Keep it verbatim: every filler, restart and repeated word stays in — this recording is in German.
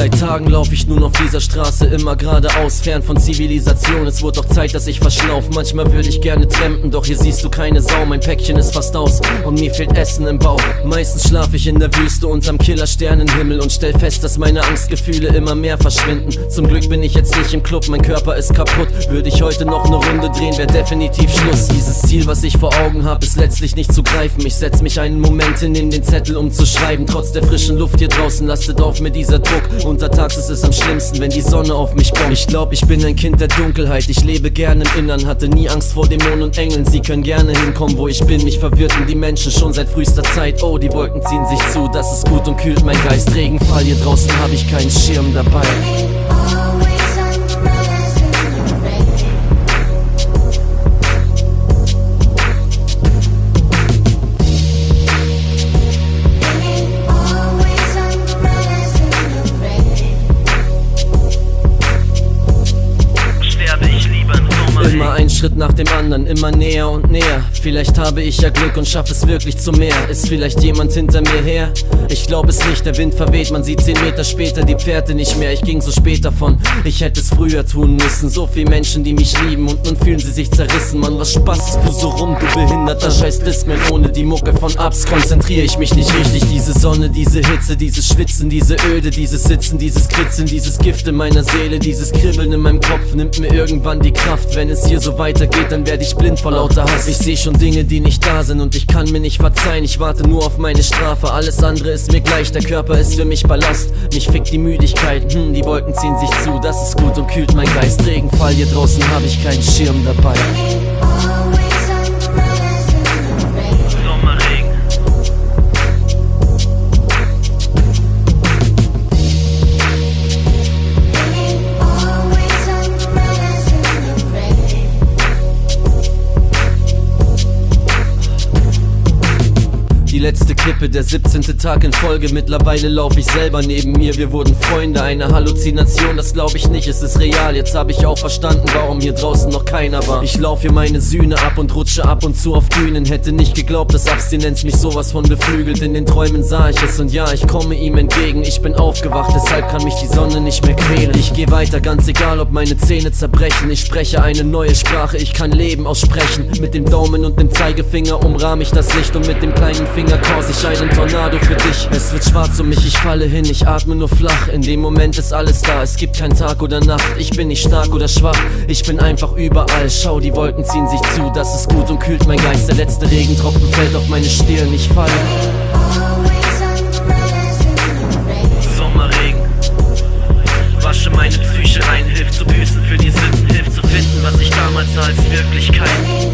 Seit Tagen lauf ich nun auf dieser Straße immer geradeaus, fern von Zivilisation. Es wurde doch Zeit, dass ich verschnauf. Manchmal würde ich gerne trampen, doch hier siehst du keine Sau. Mein Päckchen ist fast aus und mir fehlt Essen im Bauch. Meistens schlaf ich in der Wüste unterm Killersternenhimmel und stell fest, dass meine Angstgefühle immer mehr verschwinden. Zum Glück bin ich jetzt nicht im Club, mein Körper ist kaputt. Würde ich heute noch eine Runde drehen, wäre definitiv Schluss. Dieses Ziel, was ich vor Augen hab, ist letztlich nicht zu greifen. Ich setz mich einen Moment hin in den Zettel, um zu schreiben. Trotz der frischen Luft hier draußen lastet auf mir dieser Druck. Untertags ist es am schlimmsten, wenn die Sonne auf mich bombt. Ich glaub, ich bin ein Kind der Dunkelheit. Ich lebe gerne im Innern, hatte nie Angst vor Dämonen und Engeln. Sie können gerne hinkommen, wo ich bin. Mich verwirrten die Menschen schon seit frühester Zeit. Oh, die Wolken ziehen sich zu, das ist gut und kühlt mein Geist. Regenfall, hier draußen hab ich keinen Schirm dabei. Immer ein Schritt nach dem anderen, immer näher und näher. Vielleicht habe ich ja Glück und schaffe es wirklich zum Meer. Ist vielleicht jemand hinter mir her? Ich glaube es nicht, der Wind verweht, man sieht zehn Meter später die Pferde nicht mehr. Ich ging so spät davon, ich hätte es früher tun müssen. So viele Menschen, die mich lieben und nun fühlen sie sich zerrissen. Mann, was spaßest du so rum, du behinderter Scheiß Discman. Ohne die Mucke von Ups konzentriere ich mich nicht richtig. Diese Sonne, diese Hitze, dieses Schwitzen, diese Öde, dieses Sitzen, dieses Kritzeln, dieses Gift in meiner Seele, dieses Kribbeln in meinem Kopf nimmt mir irgendwann die Kraft. Wenn es hier so weitergeht, dann werde ich blind vor lauter Hass. Ich sehe schon Dinge, die nicht da sind und ich kann mir nicht verzeihen. Ich warte nur auf meine Strafe, alles andere ist mir gleich. Der Körper ist für mich Ballast, mich fickt die Müdigkeit. Hm, die Wolken ziehen sich zu, das ist gut und kühlt mein Geist. Regenfall, hier draußen habe ich keinen Schirm dabei. Sommerregen. Die letzte Klippe, der siebzehnte Tag in Folge. Mittlerweile lauf ich selber neben mir. Wir wurden Freunde, eine Halluzination, das glaub ich nicht, es ist real. Jetzt hab ich auch verstanden, warum hier draußen noch keiner war. Ich lauf hier meine Sühne ab und rutsche ab und zu auf Dünen. Hätte nicht geglaubt, dass Abstinenz mich sowas von beflügelt. In den Träumen sah ich es und ja, ich komme ihm entgegen. Ich bin aufgewacht, deshalb kann mich die Sonne nicht mehr quälen. Ich geh weiter, ganz egal, ob meine Zähne zerbrechen. Ich spreche eine neue Sprache, ich kann Leben aussprechen. Mit dem Daumen und dem Zeigefinger umrahm ich das Licht und mit dem kleinen Finger cause ich einen Tornado für dich. Es wird schwarz um mich, ich falle hin, ich atme nur flach. In dem Moment ist alles da, es gibt kein Tag oder Nacht. Ich bin nicht stark oder schwach, ich bin einfach überall. Schau, die Wolken ziehen sich zu, das ist gut und kühlt mein Geist. Der letzte Regentropfen fällt auf meine Stirn, ich falle. Sommerregen. Wasche meine Psyche rein, hilft zu büßen für die Sünden, hilft zu finden, was ich damals sah als Wirklichkeit.